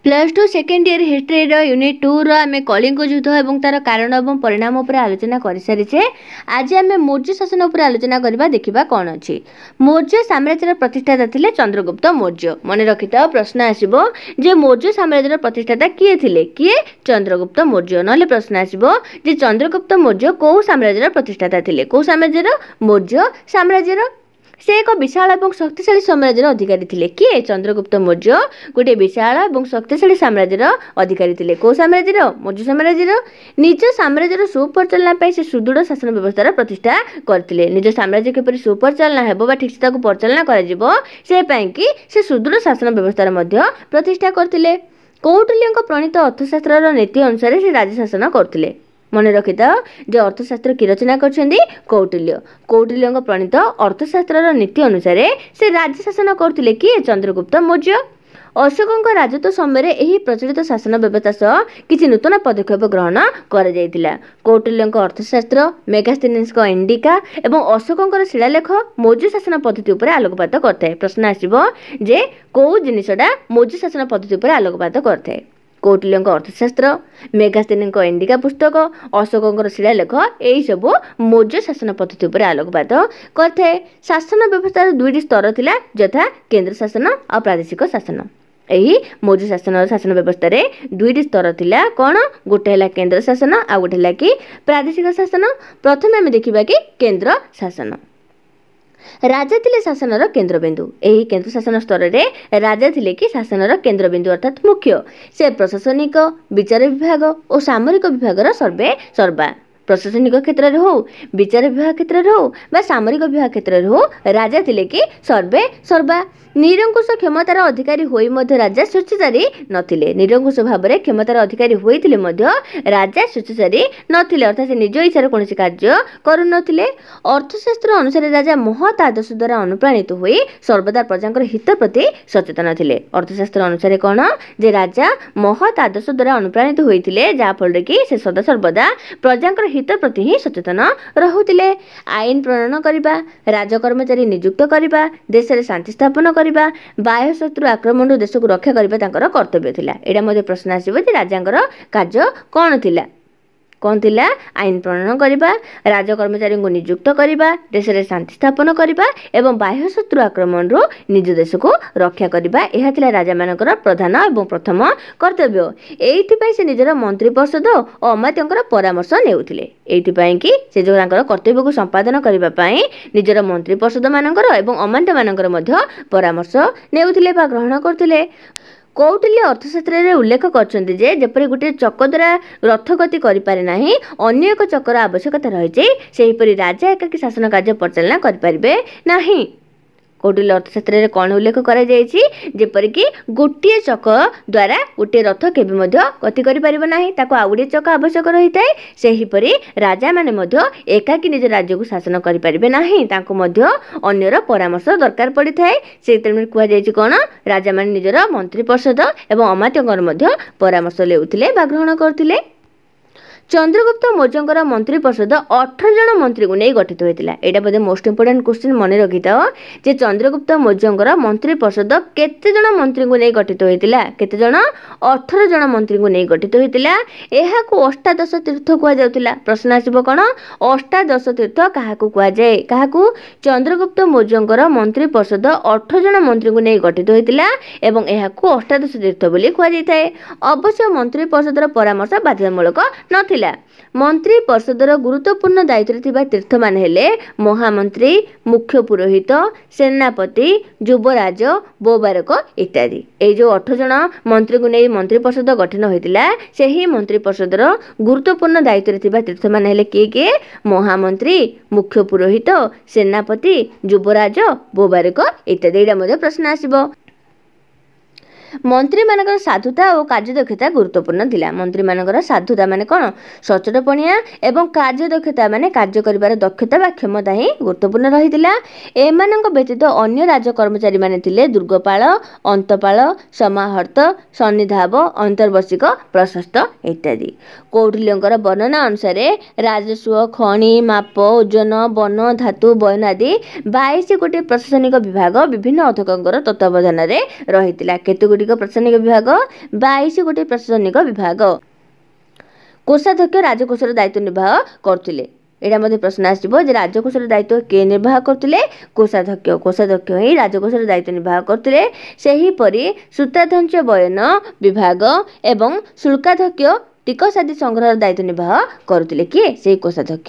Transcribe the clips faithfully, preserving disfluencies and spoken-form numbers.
Plus two second year history unit two आम कलिंग युद्ध और तार कारण और परिणाम उपर आलोचना कर सारी। आज आम मौर्य शासन उपर आलोचना करबा देखिबा कौन अच्छी। मौर्य साम्राज्यर प्रतिष्ठाता थिले चंद्रगुप्त मौर्य। मन रखिता प्रश्न आसिबो जे मौर्य साम्राज्यर प्रतिष्ठाता किए थिले, किए चंद्रगुप्त मौर्य। नले प्रश्न आसिबो जे चंद्रगुप्त मौर्य को साम्राज्यर प्रतिष्ठाता थिले, को साम्राज्यर मौर्य साम्राज्यर। से एक विशाल और शक्तिशाली साम्राज्यर अधिकारी थिले, किए चंद्रगुप्त मौर्य गोटे विशाल और शक्तिशाली साम्राज्यर अधिकारी थिले। को साम्राज्यर मौर्य साम्राज्यर। निज साम्राज्यर सुपरिचालना से सुदृढ़ शासन व्यवस्था प्रतिष्ठा करथिले। निज साम्राज्य किपरि सुपरिचालना हेबो बा ठीक से ताकू परिचालना कराजिबो से पई कि से सुदृढ़ शासन व्यवस्था मध्य प्रतिष्ठा करथिले। कौटिल्यଙ୍କ प्रणीत अर्थशास्त्र नीति अनुसार से राज्य शासन करथिले। मन रखिता जो अर्थशास्त्र की रचना करछन्ती कौटिल्य। कौटिल्यଙ୍କ प्रणीत अर्थशास्त्र नीति अनुसार से राज्य शासन करथिले कि चंद्रगुप्त मौर्य। अशोकଙ୍କ राजत्व समय यही प्रचलित शासन व्यवस्था सह किसी नूतन पदक्षेप ग्रहण कर जाइतिला। कौटिल्यଙ୍କ अर्थशास्त्र, मेगास्थनीजଙ୍କ इंडिका एवं अशोकଙ୍କର शिलालेख मौर्य शासन पद्धति उपर आलोकपात करथाय। प्रश्न आसिबो जे को जिनिसडा मौर्य शासन पद्धति उपर आलोकपात करथाय। कौटिल्यଙ୍କ अर्थशास्त्र, मेगास्थनीजଙ୍କ इंडिका पुस्तक, अशोकଙ୍କର शिलालेख यही सब मौर्य शासन पद्धति उपर आलोकपात करथाय। शासन व्यवस्था दुईटी स्तर थिला, यथा केंद्र शासन और प्रादेशिक शासन। यही मौर्य शासन शासन व्यवस्था रे दुईटी स्तर थिला। कौन गोटे है केंद्र शासन आ गोटे है कि प्रादेशिक शासन। प्रथम आम देखिबा कि केंद्र शासन। राजा थिले शासनर केन्द्रबिंदु। यही केंद्र शासन स्तर में राजा थिले कि शासनर केन्द्रबिंदु अर्थात मुख्य। से प्रशासनिक, विचार विभाग और सामरिक विभागर सर्वे सर्वा। प्रशासनिक क्षेत्र में हो, विचार विभाग क्षेत्र में हो बा सामरिक विभाग क्षेत्र में हो, राजा थिले कि सर्वे सर्वा। निरंकुश क्षमतार अधिकारी होई मध्य राजा स्वेच्छाचारी नथिले। निरंकुश भाव में क्षमतार अधिकारी होइथिले मध्य राजा स्वेच्छाचारी नथिले, अर्थात से निज इच्छार कौन कार्य करुनथिले। अर्थशास्त्र अनुसार राजा महत आदर्श द्वारा अनुप्राणित होई सर्वदा प्रजांकर हित प्रति सचेतन थिले। अर्थशास्त्र अनुसार कौन जे राजा महत आदर्श द्वारा अनुप्राणित होइथिले, जा फल कि से सदा सर्वदा प्रजांकर हित प्रति ही सचेतन रहुथिले। आईन प्रणयन करिबा, राज कर्मचारी नियुक्त करिबा, देश रे शांति स्थापन करिबा, बाह्य शत्रु आक्रमण देश को रक्षा करिबा तांकर कर्तव्य थिला। एडा मध्ये प्रश्न आसीबो जे राजांकर कार्य कोन थिला। कौन थिला? आईन प्रणयन करिबा, राज कर्मचारी को नियुक्त करिबा, देश रे शांति स्थापन करिबा एवं बाह्य शत्रु आक्रमण रो निज देश को रक्षा करिबा। एहा थिला राजा मानकर प्रधान एवं प्रथम कर्तव्य। एइथि पई से निजर मंत्री परिषद और अमात्यंकर परामर्श नेउथिले। एइथि पई कि से जो तांकर कर्तव्य को संपादन करिबा पई निजर मंत्री परिषद मानकर एवं अमात्य मानकर मध्य परामर्श नेउथिले बा ग्रहण करथिले। कौटिल्य अर्थशास्त्र रे उल्लेख करछन्ति जे जेपरि गोटे चक द्वारा रथ गति करि पारे नाही, अन्य एक चकर आवश्यकता रहिछि, सेहिपरि राजा एकाकी शासन कार्य परिचालना करि परिबे नाही। कौटिल्य अर्थशास्त्र रे कोन उल्लेख करा जायछि जेपरि कि गोटिए चक द्वारा गोटे रथ केबे मध्य गति करि परिबो नाही, ताको आउडी चक आवश्यक रहिताय। सेहिपरि राजा माने मध्य एकाकी निज राज्य को शासन करि परिबे नाही, ताको मध्य अन्यर परामर्श दरकार पड़िथाय। से तेमे कुआ जायछि कोन राजा माने निजर मंत्री परिषद एवं अमात्यंकर मध्य परामर्श लेउथिले बा ग्रहण करथिले। चंद्रगुप्त मौर्यंकर मंत्री परिषद अठारह जन मंत्री को नहीं गठित होता। यहाँ बोधे मोस्ट इंपोर्टेंट क्वेश्चन मन रखी था जे चंद्रगुप्त मौर्यंकर मंत्री परिषद केते जन मंत्री को नहीं गठित होता। केते जन? अठारह जन मंत्री को नहीं गठित होता। यह अष्टादश तीर्थ कहुला। प्रश्न आसब कौन? अष्टादश तीर्थ क्या कहुए? क्या? चंद्रगुप्त मौर्यंकर मंत्री परिषद अठारह जन मंत्री को नहीं गठित होता एवं यह अष्टादश तीर्थ बोली कहुए। अवश्य मंत्री परिषदर परामर्श बाध्यतामूलक न मंत्री परिषदर गुरुत्वपूर्ण दायित्व थिबा तीर्थ मान हेले महामंत्री, मुख्य पुरोहित, सेनापति, युवराज, बोबारक इत्यादि। ए जो अठारह जन मंत्री को नहीं मंत्री परिषद गठन होइतिला, सेही मंत्री परिषदर गुरुत्वपूर्ण दायित्व थिबा तीर्थ मान हेले किए किए? महामंत्री, मुख्य पुरोहित, सेनापति, युवराज, बोबारक इत्यादि। एटा मध्ये प्रश्न आसीबो। मंत्री मानकर साधुता और कार्यदक्षता गुरुत्वपूर्ण थिला। मंत्री मानकर साधुता माने कौन? सचोटपणिया एवं कार्यदक्षता माने कार्य करिबार दक्षता बा क्षमता ही गुरुत्वपूर्ण रहितिला। एमानंक व्यतीत अन्य राज कर्मचारी माने थिले दुर्गपाल, अंतपाल, समाहर्त, सन्निधाव, अंतर्वसिक, प्रशस्त इत्यादि। कौटिल्यंकर वर्णना अनुसार राजस्व, खनि, माप, ओजन, वन, धातु, बयन आदि बाईस गोटी प्रशासनिक विभाग विभिन्न अध्यक्षकर तत्वावधान रे रहितिला। केते गुड़िक प्रशासनिक विभाग बाईस गोटे प्रशासनिक विभाग। कोषाध्यक्ष राजकोषर दायित्व निर्वाह करथिले। एटा मध्ये प्रश्न आसिबो जे राजकोषर दायित्व के निर्वाह करथिले कोषाध्यक्ष कोषाध्यक्ष ही राजकोषर दायित्व निर्वाह करथिले। सेही परि सूत्राध्यक्ष बयन विभाग एवं शुल्काध्यक्ष टिकस आदि संग्रह दायित्व निर्वाह करथिले कि सेही कोषाध्यक्ष।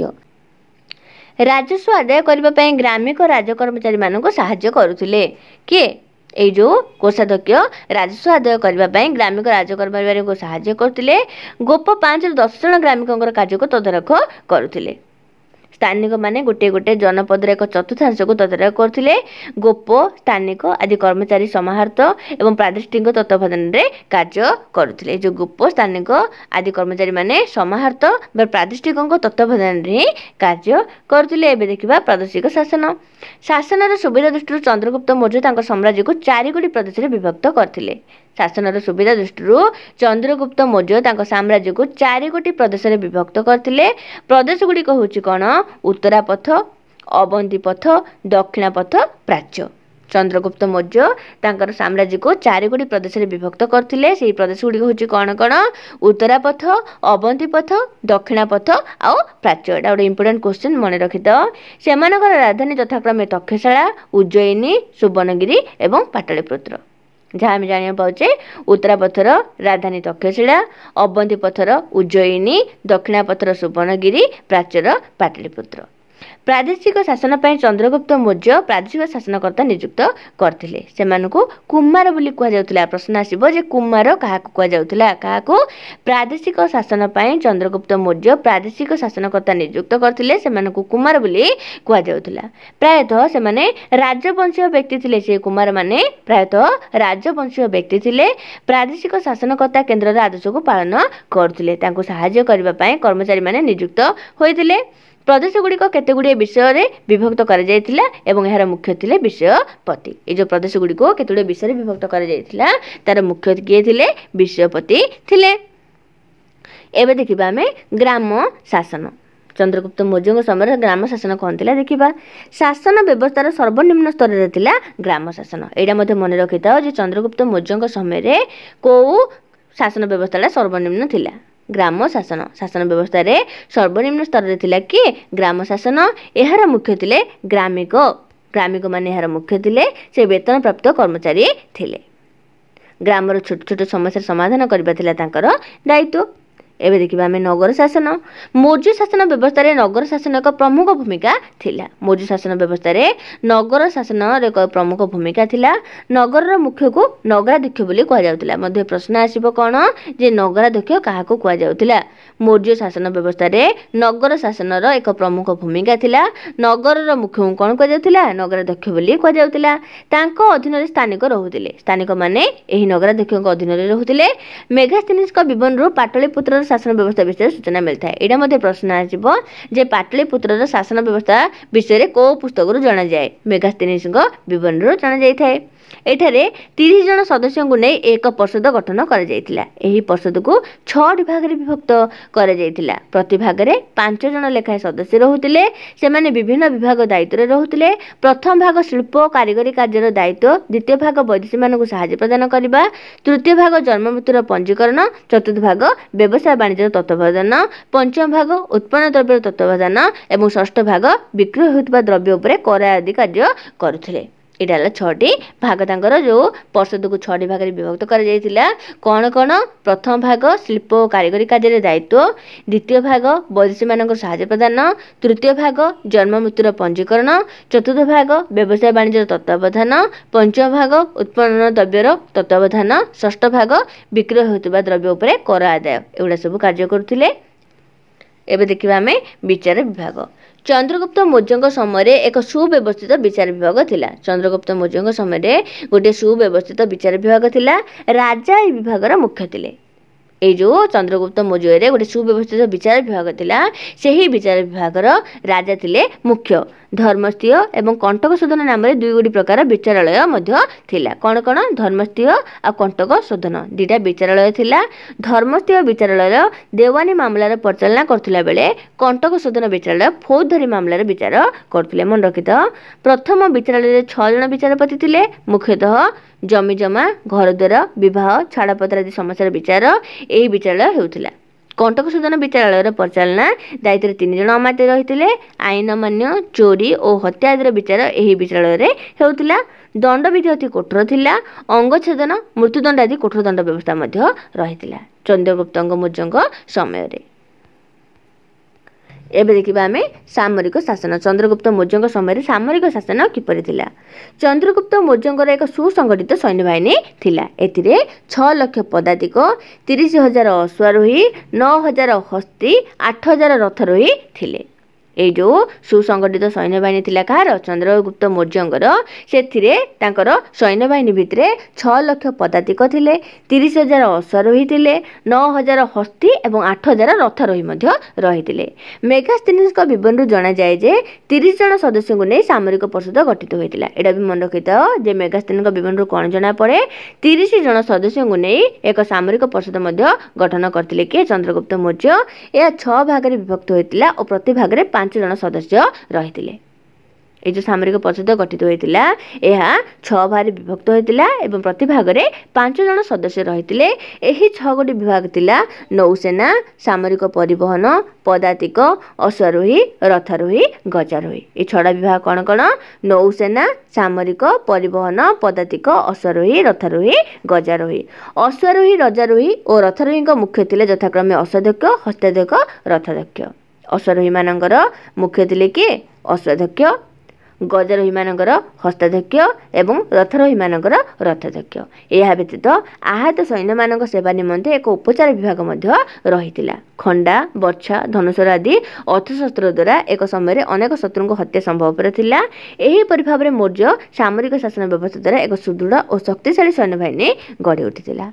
राजस्व आदाय करबा पई ग्रामिक राज्य कर्मचारी मानक सहाय्य करुथिले कि ए जो कोषाध्यक्ष राजस्व आदाय करबा पई ग्रामिक राज्य कर्मचारी को सहाय्य करथिले। गोप पाँच रु दस जन ग्रामिकंकर कार्य को तदारख करुथिले। स्थानिक माने गोटे गोटे जनपद एक चतुर्थांश को तदारख करथिले। गोप स्थानिक आदि कर्मचारी समाहर्त एवं प्रादेशिक तत्वावधान में कार्य करुथिले। जो गोप स्थानिक आदि कर्मचारी माने समाहर्त बा प्रादेशिक तत्वावधान में कार्य करुथिले। एबे देखिबा प्रादेशिक शासन। शासनर सुविधा दृष्टि चंद्रगुप्त मौर्य तांकर साम्राज्य को चारि गोटी प्रदेश में विभक्त करथिले। शासनर सुविधा दृष्टि चंद्रगुप्त मौर्य तांकर साम्राज्य को चारि गोटी प्रदेश में विभक्त करथिले। प्रदेश गुड़िक होछि कोन उत्तरापथ अवंतीपथ दक्षिणापथ प्राच्य। चंद्रगुप्त मौर्य तांकर साम्राज्य को चारि गोटी प्रदेश में विभक्त करथिले। सेही प्रदेश गुड़िक होछि कोन कोन उत्तरापथ अवंतीपथ दक्षिणापथ आ प्राच्य। एटा गोटे इंपोर्टेंट क्वेश्चन मन रखितो। सेमानकर राजधानी यथाक्रमे तक्षशाला उज्जयिनी सुवर्णगिरी एवं पाटलिपुत्र। जहाँ आम जाना पाचे उत्तरापथर राजधानी तक्षशिला अवंतीपथर उज्जयिनी दक्षिणापथर सुवर्णगिरी प्राच्यर पाटलिपुत्र। प्रादेशिक शासन पर चंद्रगुप्त मौर्य प्रादेशिक शासनकर्ता नियुक्त करथिले। सेमानकु कुमार बोली कुहा जाउथिला। प्रश्न आसीबो जे कुमार काहाकु कुहा जाउथिला काहाकु प्रादेशिक शासन पर चंद्रगुप्त मौर्य प्रादेशिक शासनकर्ता नियुक्त करथिले। सेमानकु कुमार बोली कुहा जाउथिला। प्रायतः सेमाने राजवंशीय व्यक्ति थिले। से कुमार माने प्रायतः राजवंशीय व्यक्ति थिले। प्रादेशिक शासनकर्ता केन्द्रर आदेश को पालन करथिले। तांको सहाय्य करबा पय कर्मचारी माने नियुक्त होइथिले। प्रदेश गुड़िक केते गुड़िए विषय रे विभक्त कर जायतिला एवं एहार मुख्य थिले विषयपति। ए जो प्रदेश गुड़िक केते गुड़िए विषय रे विभक्त कर जायतिला तार मुख्य किए थिले विषयपति थिले। एबे देखिबा हमें ग्राम शासन। चंद्रगुप्त मौर्य समय ग्राम शासन कौन थिला देखिबा। शासन व्यवस्थार सर्वनिम्न स्तर रे थिला ग्राम शासन। एडा मध्ये मन रखिताओ जे चंद्रगुप्त मौर्य समय रे को शासन व्यवस्था सर्वनिम्न थिला ग्राम शासन। शासन व्यवस्था रे सर्वनिम्न स्तर रे थिला कि ग्राम शासन। एहार मुख्य थिले ग्रामिक। ग्रामिक माने एहार मुख्य थिले से वेतन प्राप्त कर्मचारी थिले। ग्रामर छोट छोट समस्या समाधान करबा थिला तांकर दायित्व। एबे देखिबा हमें नगर शासन। मौर्य शासन व्यवस्था रे नगर शासन एक प्रमुख भूमिका थिला। मौर्य शासन व्यवस्था रे नगर शासन एक प्रमुख भूमिका थिला। नगर मुख्य को नगराध्यक्ष बोली कहा जाउतिला। मध्ये प्रश्न आसीबो कोन जे नगराध्यक्ष काहाको कहा जाउतिला। मौर्य शासन व्यवस्था रे नगर शासनर एक प्रमुख भूमिका थिला। नगरर मुख्य कोन कहा जाउतिला नगराध्यक्ष बोली कहा जाउतिला। तांको अधीन रे स्थानिक रहुतिले। स्थानिक माने एही नगराध्यक्ष अधीन रे रहुतिले। मेगास्थनीस्क विवरण रो पाटलिपुत्र शासन व्यवस्था विषय सूचना मिलता है। एटा मध्ये प्रश्न आसीबो जे पाटलिपुत्र शासन व्यवस्था विषय रे को पुस्तक रु जाना जाए। मेगास्थनीस्क विवरण रु जाना जाय थाए। एठारे तीस जन सदस्यों को नहीं एक परिषद गठन कर जायतिला। एही परिषद को छह भाग रे विभक्त कर जायतिला। प्रति भाग रे पांच जन लेखाए सदस्य रहुतिले। से माने विभिन्न विभाग दायित्व रे रहुतिले। प्रथम भाग शिल्प कारीगरी कार्यर दायित्व। द्वितीय भाग वैदेशी मानक सहायता प्रदान करबा। तृतीय भाग जन्म मृत्युर पंजीकरण। चतुर्थ भाग व्यवसाय वाणिज्य तत्वावधान। पंचम भाग उत्पन्न द्रव्य तत्वावधान एवं षष्ठ भाग विक्रय होतबा द्रव्य उपरे कर आदि कार्य करुथिले। एटा छटी भाग तांकर जो परिषद को छटी भाग विभक्त कर जायतिला। कौन कौन प्रथम भाग शिल्प कारीगरी कार्य दायित्व। द्वितीय भाग वैदेशी मानक सहायता प्रदान। तृतीय भाग जन्म मृत्युर पंजीकरण। चतुर्थ भाग व्यवसाय वाणिज्य तत्वावधान। पंचम भाग उत्पन्न द्रव्यर तत्वावधान। षष्ठ भाग विक्रय होतबा द्रव्य उपरे कर आदाय। एगुड़ा सब कार्य करुथिले। एबे देखिबा हमें विचार विभाग। चंद्रगुप्त मौर्य समय एक सुव्यवस्थित विचार विभाग थिला। चंद्रगुप्त मौर्य समय गोटे सुव्यवस्थित विचार विभाग थिला। राजा ए विभागर मुख्य थिले। ए जो चंद्रगुप्त मौर्य रे गोटे सुव्यवस्थित विचार विभाग थिला। सेही विचार विभागर राजा थिले मुख्य। धर्मस्थीय एवं कंटक शोधन नाम रे दुई गोटी प्रकार विचारालय मध्य थिला। कौन कौन धर्मस्थीय आ कंटक शोधन दुईटा विचारालय थिला। धर्मस्थीय विचारालय देवानी मामलार परिचालना करथिला बेले कंटक शोधन विचारालय फौजदारी मामलार विचार करथिले। मन रखित प्रथम विचारालय रे छह जन विचारपति थिले। मुख्यतः जमीजमा घरद्वार विवाह छाड़पत्र आदि समस्या विचार यही विचारालय होउथिला। कंटक सदन विचारालय परिचालना दायित्व तीन जन अमात्य रही आईन मान्य चोरी और हत्या आदि विचार यही विचारालय होउथिला। दंडविधि अति कठोर थिला। अंगछेदन मृत्युदंड आदि कठोर दंड व्यवस्था मध्य रहिथिला चंद्रगुप्त मौर्यଙ୍କ समय रे। एबे देखिबा आमे सामरिक शासन। चंद्रगुप्त मौर्यଙ୍କ समय सामरिक शासन किपरि थिला। चंद्रगुप्त मौर्यଙ୍କର एक सुसंगठित सैन्य बाहिनी थिला। एथिरे छह लाख पदातिक तीस हजार अश्वारोही नौ हजार हस्ती आठ हजार रथरोही थिले। ए जो सुसंगठित सैन्य बाहिनी थिला कहार चंद्रगुप्त मौर्यଙ୍କର सेथिरे तांकर सैन्य बाहिनी भितरे छह लाख पदातिक थिले तीस हजार अश्वारोही थिले नौ हजार हस्ती एवं आठ हजार रथरोही मध्य रहिथिले। मेगास्थनीजक विवरण जना जाए जे तीस जन सदस्य को नै सामरिक परिषद गठित होइतिला। एडा भी मन रखिथाओ जे मेगास्थनीजक विवरण कोन जना पड़े तीस जन सदस्य को नै एक सामरिक परिषद मध्य गठन करथिले के चंद्रगुप्त मौर्य। या छह भाग रे विभक्त होइतिला और प्रति भाग रे पांच जन सदस्य रहिथिले। ए जो सामरिक परिषद गठित होइतिला एहा छह भाग रे विभक्त होइतिला एवं प्रति भाग रे पांच जन सदस्य रहिथिले। एही छह गोटी विभाग थिला नौसेना सामरिक परिवहन पदातिक अश्वारोही रथारोही गजारोही। ए छड़ा विभाग कौन कौन नौसेना सामरिक परिवहन पदातिक अश्वारोही रथारोही गजारोही। अश्वारोही रजारोही और रथारोही मुख्य थिले यथाक्रमे अश्वाध्यक्ष हस्ताध्यक्ष रथाध्यक्ष। अश्वारोही मानकर मुख्य थिले कि अश्वाध्यक्ष गजारोही मानकर हस्ताध्यक्ष एवं रथारोही मानकर रथाध्यक्ष। यह व्यतीत आहत सैन्य मानक सेवा निमंते एक उपचार विभाग मध्य रहितिला। खंडा बर्छा धनुषर आदि अस्त्रशस्त्र द्वारा एक समय अनेक शत्रु हत्या संभव थिला। एही परि भाबरे मौर्य सामरिक शासन व्यवस्था द्वारा एक सुदृढ़ और शक्तिशाली सैन्य बाहिनी गढ़ी उठिथिला।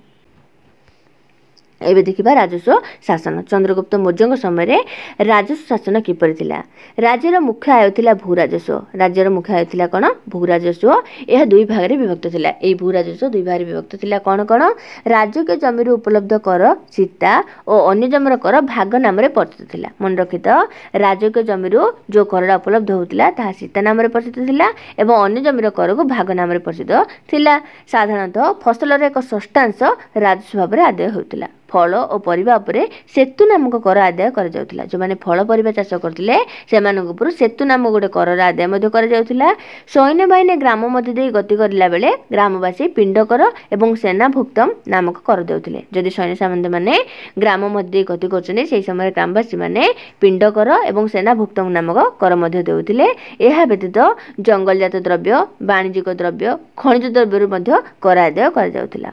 एबे देखिबा राजस्व शासन। चंद्रगुप्त मौर्यଙ୍କ समय रे राजस्व शासन किपरि थिला। राज्यर मुख्य आय थिला भू राजस्व। राज्यर मुख्य आय थिला कोन भू राजस्व। यह दुई भाग रे विभक्त थिला। एई भू राजस्व दुई भाग रे विभक्त थिला कोन कोन राज्य के जमीर उपलब्ध कर सीता और अन्य जमीर कर भाग नाम रे परिचित थिला। मन रखित राज्य के जमीर जो करडा उपलब्ध होतिला ता सीता नाम रे परिचित थिला एवं अन्य जमीर कर को भाग नाम रे परिचित थिला। साधारणतः फसल रे एक षष्ठांश राजस्व भाव रे आदाय होतिला। फल और परिबा उपरे सेतु नामक कर आदाय कर जाउतिला। जो माने फल परिबा चाष करथिले सेमानक उपर सेतु नामक गोटे कर आदाय मध्ये कर जाउतिला। सैन्य बाहिनी ग्राम मध्ये देई गति करला बेले ग्रामवासी पिंड कर एवं सेना भुक्तम नामक कर देउतिले। जदि सैन्य सामंत माने ग्राम मध्ये गति करछने सेही समय ग्रामवासी माने पिंड कर एवं सेना भुक्तम नामक कर मध्ये देउतिले। एहा व्यतीत जंगलजात द्रव्य वाणिज्यिक द्रव्य खनिज द्रव्य मध्ये कर आदाय कर जाउतिला।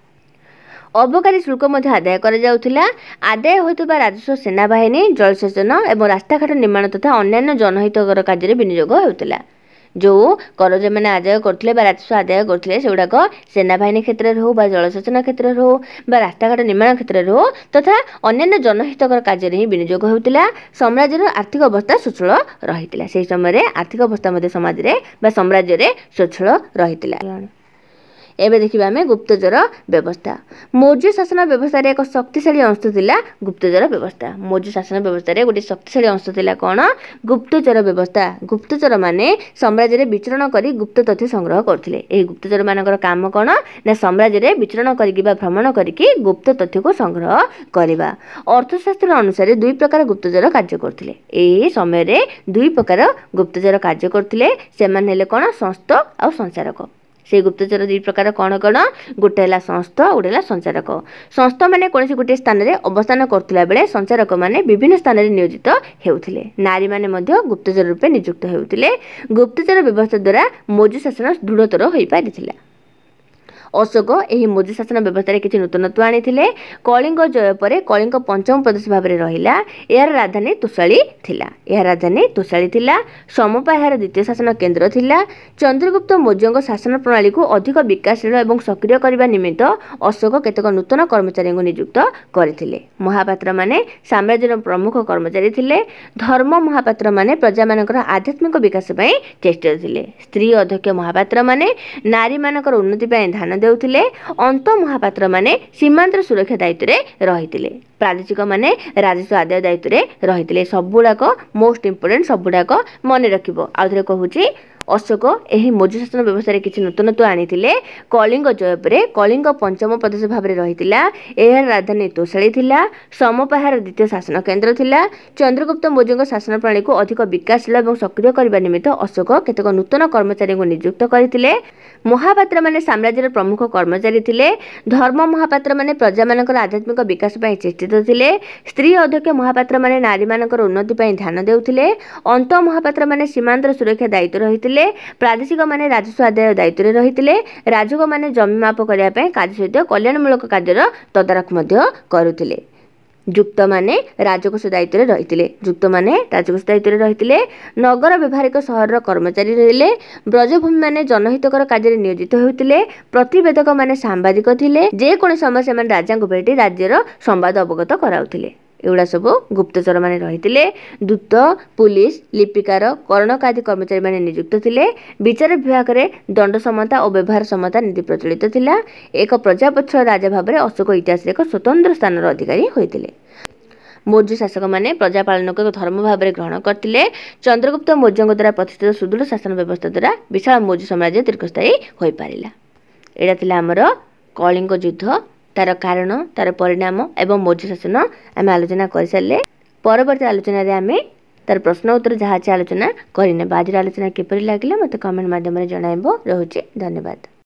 अबकारी शुल्क मध्य आदाय कर जाउथिला। आदाय होइतबा राजस्व सेना बाहिनी जलसेचन एवं रास्ताघाट निर्माण तथा अन्य जनहितकर कार्य विनियोग होउथिला। जो कर जे माने आदाय करथिले बा राजस्व आदाय करथिले सेउडाक सेना बाहिनी क्षेत्र रे हो बा जलसेचन क्षेत्र रे हो बा रास्ताघाट निर्माण क्षेत्र रे हो तथा अन्य जनहितकर कार्य रे विनियोग होउथिला। साम्राज्यर आर्थिक अवस्था सुचल रहितिला। सेही समय रे आर्थिक अवस्था मध्ये समाज रे बा साम्राज्य रे सुचल रहितिला। एबे देखिबा हमें गुप्तचर व्यवस्था। मौर्य शासन व्यवस्था रे एक शक्तिशाली अंश थिला गुप्तचर व्यवस्था। मौर्य शासन व्यवस्था रे गोटे शक्तिशाली अंश थिला कोन गुप्तचर व्यवस्था। गुप्तचर माने साम्राज्य रे विचरण करी गुप्त तथ्य संग्रह करथिले। एही गुप्तचर मानकर काम कोन ना साम्राज्य रे विचरण करिकि बा भ्रमण करिकि गुप्त तथ्य को संग्रह करिबा। अर्थशास्त्र अनुसार दुई प्रकार गुप्तचर कार्य करथिले। एही समय रे दुई प्रकार गुप्तचर कार्य करथिले। सेमान हेले कोन संस्थ आ संचारक। से गुप्तचर दुई प्रकार कौन कौन गोटे है संस्थ गोटे है संचारक। संस्थ माने कौन गोटे स्थान में अवस्थान करथिला बेले संचारक माने विभिन्न स्थान में नियोजित हेउथिले। नारी माने मध्य गुप्तचर रूपे नियुक्त हेउथिले। गुप्तचर व्यवस्था द्वारा मौर्य शासन दृढ़तर होई पारिथिला। अशोक एही मौर्य शासन व्यवस्था किसी नूतनत्व आनिथिले। कलिंग जय पर कलिंग पंचम प्रदेश भाव में रहिला। यार राजधानी तोषाली थिला। यार राजधानी तोषाली थिला। समपा यार द्वितीय शासन केन्द्र थिला। चंद्रगुप्त मौर्य शासन प्रणाली को अधिक विकासशील एवं सक्रिय करने निमित्त अशोक केतक नूतन कर्मचारी नियुक्त करथिले। महापात्र माने साम्राज्यर प्रमुख कर्मचारी थिले। धर्म महापात्र माने प्रजा मानकर आध्यात्मिक विकास पई चेष्टा थिले। स्त्री अध्यक्ष महापात्र माने नारी मानकर उन्नति पई ध्यान देउथिले। अंत महापात्र माने सीमांत सुरक्षा दायित्व रे रहिथिले। प्रादेशिक माने राजस्व आदाय दायित्व रे रहिथिले। सबुडाक मोस्ट इंपोर्टेंट सबुडाक मन रखिबो। आउथरे कहूची अशोक यही मौर्य शासन व्यवस्था किसी नूतनत्व आनी कलिंग जय पर कलिंग पंचम प्रदेश भाव में रही यह राजधानी तोशाली थिला समपाहार द्वितीय शासन केन्द्र थिला। चंद्रगुप्त मौर्य शासन प्रणाली को अधिक विकासशील और सक्रिय करने निमित्त अशोक केतक नूतन कर्मचारी को नियुक्त करते। महापात्र माने साम्राज्यर प्रमुख कर्मचारी थिले। धर्म महापात्र माने प्रजा मानकर आध्यात्मिक विकास पई चेष्टित थिले। स्त्री अध्यक्ष महापात्र माने नारी मानकर उन्नति पई ध्यान देउथिले। अंत महापात्र माने सीमांतर सुरक्षा दायित्व रहिथिले। प्रादेशिक माने राजस्व आदाय दायित्व रहिथिले। राजक माने जमी माप करिया पई कार्य सहित कल्याणमूलक कार्यर तदारख मध्य करुथिले। युक्त माने राजकोष दायित्व रही युक्त माने राजकोष दायित्व रही नगर व्यवहारिक सहर कर्मचारी रहिले। ब्रजभूमि माने जनहितकर कार्य नियोजित होते। प्रतिवेदक माने सांबादिक थिले। जेकोसी समस्या माने राजा को भेटी राज्यर संवाद अवगत कराउथिले। एगुड़ा सब गुप्तचर माने रही दूत पुलिस लिपिकार कर्णक आदि कर्मचारी माने नियुक्त थिले। विचार विभाग में दंड समता और व्यवहार समता नीति प्रचलित थिला। एक प्रजापक्ष राजा भाव में अशोक इतिहास एक स्वतंत्र स्थान अधिकारी होते। मौर्य शासक माने प्रजापालन को एक धर्म भाव में ग्रहण करते। चंद्रगुप्त मौर्य द्वारा प्रतिष्ठित सुदृढ़ शासन व्यवस्था द्वारा विशाल मौर्य साम्राज्य दीर्घस्थायी हो पारिला। एटा थिला हमर कलिंग युद्ध तार कारण तार परिणाम एवं मौर्य शासन आम आलोचना कर सारे। परवर्ती आलोचना रे आमे तार प्रश्न उत्तर जहाँ आलोचना करने। आज आलोचना किपरि लागला मते कमेंट माध्यम रे जणाइबो। रहुछि धन्यवाद।